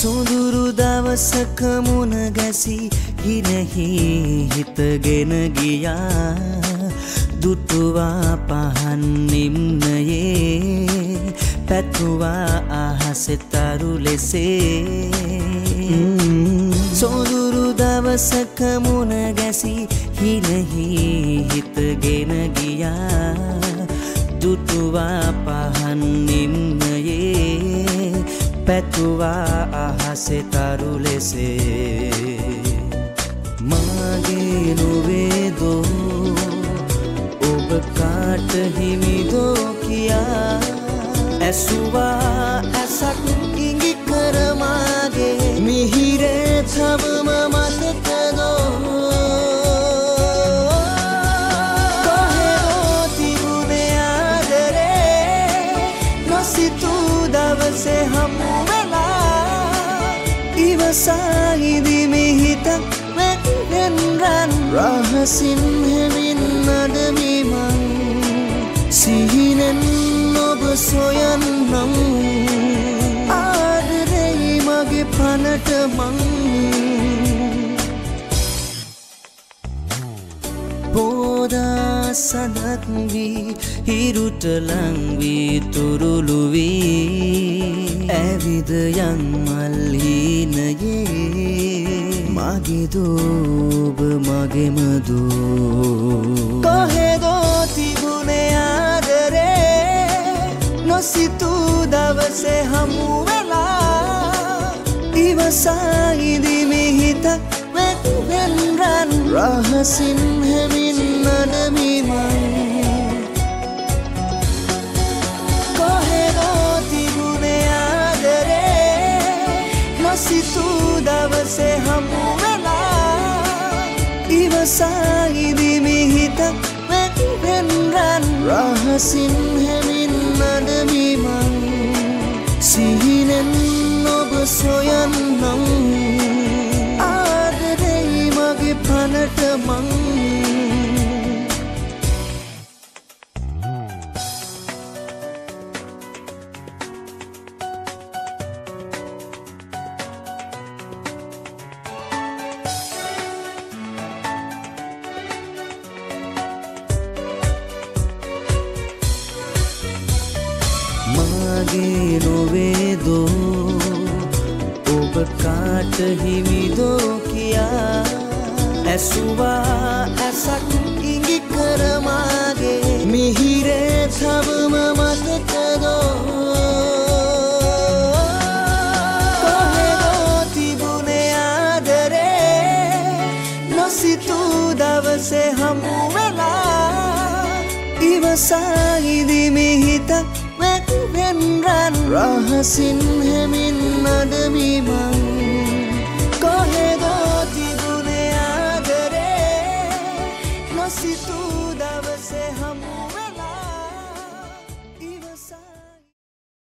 සොඳුරු දවසක මුණ ගැසි හිනෙහි හිතගෙන ගියා දුටුවා පහන් නිම්නයේ පැතුවා අහසේ තරු ලෙසේ සොඳුරු දවසක මුණ ගැසි හිනෙහි හිතගෙන ගියා දුටුවා පහන් නිම්නයේ පැතුවා අහසේ තරු ලෙසේ මාගේ නොවේදෝ ඔබ කාට හිමිදෝ කියා ඇසුවා ඇසක් ඉඟි කර මාගේ මිහිරේ තවම මතකදෝ කොහෙදෝ තිබුණේ ආදරේ නොසිතූ දවසේ හමු ඉවසායිදි මිහිතක් වෙන් රන් රහසින් හෙමින් නඩමිමන් සිහිනෙන් ඔබ සොයන්නම් ආදරෙයි මගේ පනට මං පෝදා සඳක් වී හිරුට ලං වී තුරුළු වී ඇවිද යන් මල්හිනයේ මගේ දෝබ මගේම දෝ කොහෙදෝ තිබුණේ ආදරේ නොසිතූ දවසේ හමු වෙලා ඉවසායිදි මිහිතක් වෙන් රන් රහසින් හෙමින් නඩමිමන් සිතූ දවසේ හමු වෙලා ඉවසායිදි මිහිතක් වෙන් රන් රහසින් හෙමින් නඩමිමන් සිහිනෙන් ඔබ සොයන්නම් ආදරෙයි මගේ පනට මං මාගේ නොවේදෝ ඔබ කාට හිමිදෝ කියා ඇසුවා ඇසක් ඉඟි කර මාගේ මිහිරේ තවම මතකදෝ කොහෙදෝ තිබුණේ ආදරේ නොසිතූ දවසේ හමු වෙලා ඉවසායිදි මිහිතක් වෙන් රන් රහසින් හෙමින් නඩමි